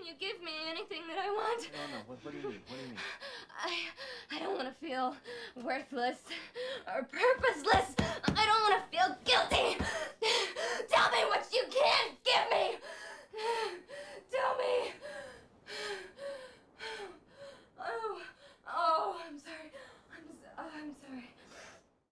Can you give me anything that I want? No. What do you mean? What do you mean? I don't want to feel worthless or purposeless. I don't want to feel guilty.